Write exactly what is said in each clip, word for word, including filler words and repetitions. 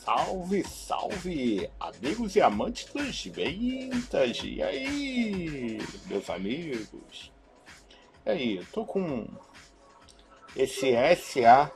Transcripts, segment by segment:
Salve, salve, amigos e amantes das vintage. E aí, meus amigos? E aí, eu tô com esse S A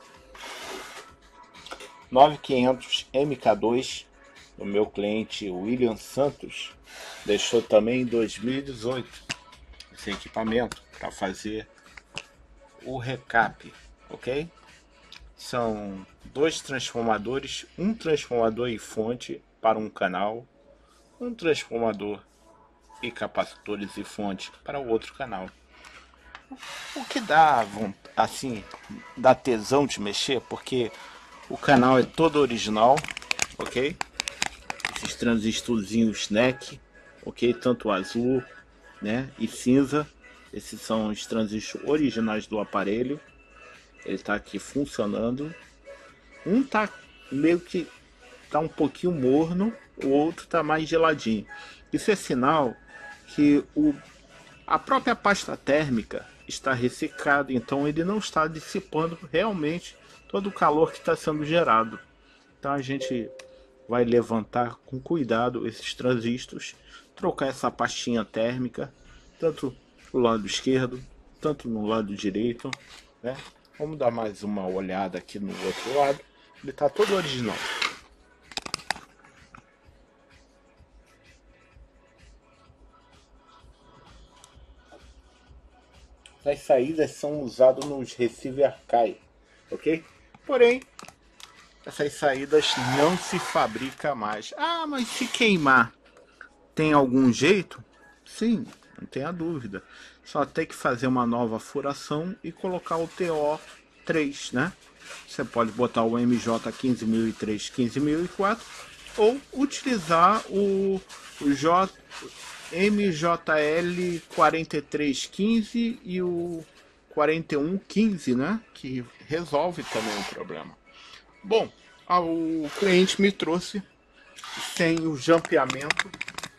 nove mil e quinhentos M K dois do meu cliente William Santos. Deixou também em dois mil e dezoito esse equipamento para fazer o recap, ok? São dois transformadores, um transformador e fonte para um canal, um transformador e capacitores e fonte para o outro canal. O que dá, assim, dá tesão de mexer, porque o canal é todo original, ok? Esses transistorzinhos N E C, ok? Tanto azul, né, e cinza. Esses são os transistores originais do aparelho. Ele está aqui funcionando. Um tá meio que tá um pouquinho morno, o outro tá mais geladinho. Isso é sinal que o, a própria pasta térmica está ressecada, então ele não está dissipando realmente todo o calor que está sendo gerado. Então a gente vai levantar com cuidado esses transistores, trocar essa pastinha térmica, tanto no lado esquerdo, tanto no lado direito, né? Vamos dar mais uma olhada aqui no outro lado. Ele está todo original. As saídas são usadas nos receivers Arcai, ok? Porém, essas saídas não se fabricam mais. Ah, mas se queimar, tem algum jeito? Sim, não tenha dúvida. Só tem que fazer uma nova furação e colocar o T O três, né? Você pode botar o M J quinze mil e três, quinze mil e quatro ou utilizar o, o J, M J L quarenta e três quinze e o quarenta e um quinze, né? Que resolve também o problema. Bom, o cliente me trouxe sem o jampeamento,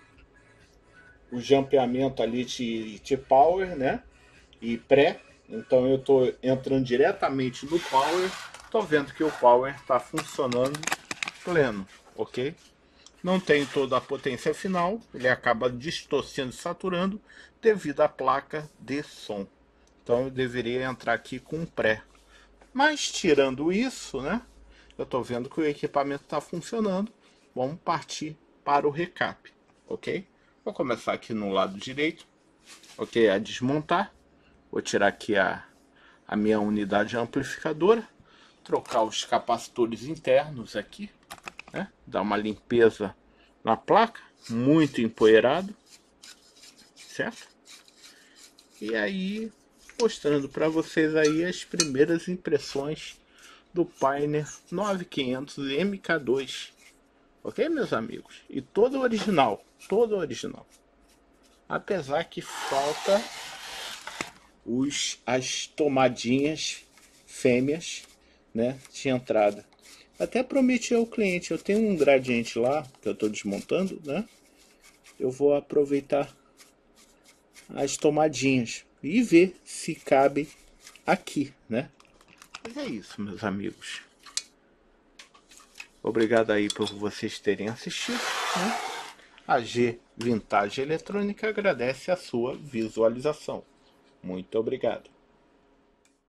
o jampeamento ali de, de power, né? E pré. Então eu estou entrando diretamente no power. Estou vendo que o power está funcionando pleno, ok? Não tem toda a potência final, ele acaba distorcendo e saturando devido à placa de som. Então eu deveria entrar aqui com um pré. Mas tirando isso, né? Eu estou vendo que o equipamento está funcionando. Vamos partir para o recap, ok? Vou começar aqui no lado direito, ok? A desmontar. Vou tirar aqui a, a minha unidade amplificadora, trocar os capacitores internos aqui, né? Dar uma limpeza na placa, muito empoeirado, certo? E aí, mostrando para vocês aí as primeiras impressões do Pioneer nove mil e quinhentos M K dois, ok, meus amigos? E todo original, todo original. Apesar que falta os, as tomadinhas fêmeas, né, de entrada. Até prometi ao cliente, eu tenho um gradiente lá que eu estou desmontando, né? Eu vou aproveitar as tomadinhas e ver se cabe aqui, né? Mas é isso, meus amigos. Obrigado aí por vocês terem assistido, né? A G Vintage Eletrônica agradece a sua visualização. Muito obrigado.